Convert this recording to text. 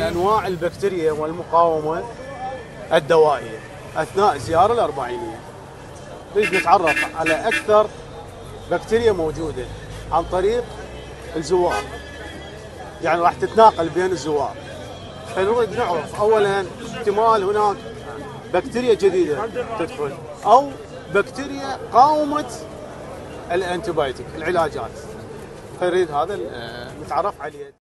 الأنواع البكتيريا والمقاومة الدوائية أثناء الزيارة الأربعينية. نريد نتعرف على أكثر بكتيريا موجودة عن طريق الزوار، يعني راح تتناقل بين الزوار. فنريد نعرف أولا احتمال هناك بكتيريا جديدة تدخل أو بكتيريا قاومت الانتيبيوتيك العلاجات، فنريد هذا نتعرف عليه.